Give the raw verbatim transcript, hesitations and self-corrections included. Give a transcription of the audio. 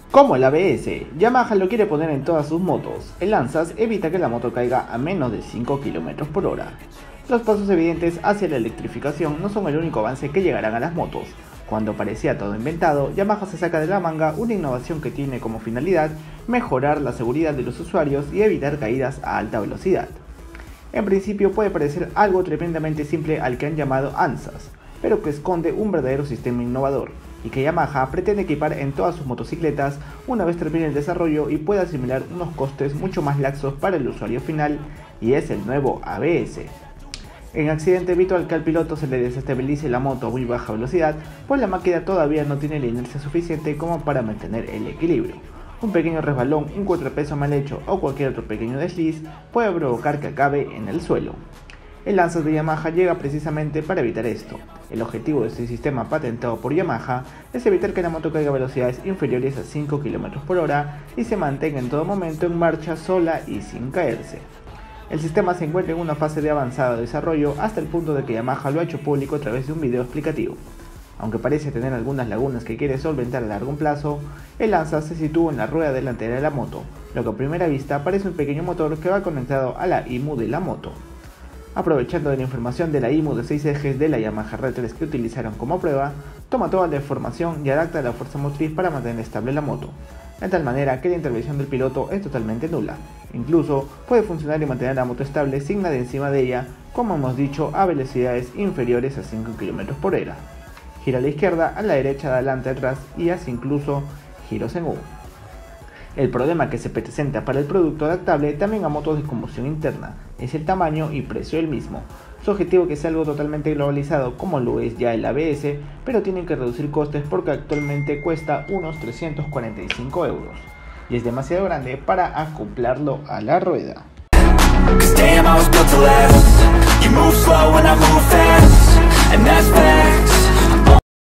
Como el A B S, Yamaha lo quiere poner en todas sus motos. El Lanzas evita que la moto caiga a menos de cinco kilómetros por hora. Los pasos evidentes hacia la electrificación no son el único avance que llegarán a las motos. Cuando parecía todo inventado, Yamaha se saca de la manga una innovación que tiene como finalidad mejorar la seguridad de los usuarios y evitar caídas a alta velocidad. En principio puede parecer algo tremendamente simple al que han llamado ANSAS, pero que esconde un verdadero sistema innovador, y que Yamaha pretende equipar en todas sus motocicletas una vez termine el desarrollo y pueda asimilar unos costes mucho más laxos para el usuario final, y es el nuevo A B S. En accidente habitual que al piloto se le desestabilice la moto a muy baja velocidad, pues la máquina todavía no tiene la inercia suficiente como para mantener el equilibrio. Un pequeño resbalón, un contrapeso mal hecho o cualquier otro pequeño desliz puede provocar que acabe en el suelo. El Lanzas de Yamaha llega precisamente para evitar esto. El objetivo de este sistema patentado por Yamaha es evitar que la moto caiga a velocidades inferiores a cinco kilómetros por hora y se mantenga en todo momento en marcha sola y sin caerse. El sistema se encuentra en una fase de avanzado desarrollo hasta el punto de que Yamaha lo ha hecho público a través de un video explicativo. Aunque parece tener algunas lagunas que quiere solventar a largo plazo, el Lanzas se sitúa en la rueda delantera de la moto, lo que a primera vista parece un pequeño motor que va conectado a la I M U de la moto. Aprovechando de la información de la I M U de seis ejes de la Yamaha R tres que utilizaron como prueba, toma toda la información y adapta la fuerza motriz para mantener estable la moto, de tal manera que la intervención del piloto es totalmente nula. Incluso puede funcionar y mantener la moto estable sin nadie encima de ella, como hemos dicho, a velocidades inferiores a cinco kilómetros por hora. Gira a la izquierda, a la derecha, adelante, atrás y hace incluso giros en U. El problema que se presenta para el producto adaptable también a motos de combustión interna es el tamaño y precio del mismo. Su objetivo es que sea algo totalmente globalizado como lo es ya el A B S, pero tienen que reducir costes porque actualmente cuesta unos trescientos cuarenta y cinco euros y es demasiado grande para acoplarlo a la rueda. Cause damn, I was built to last. You move slow and I move fast, and that's facts.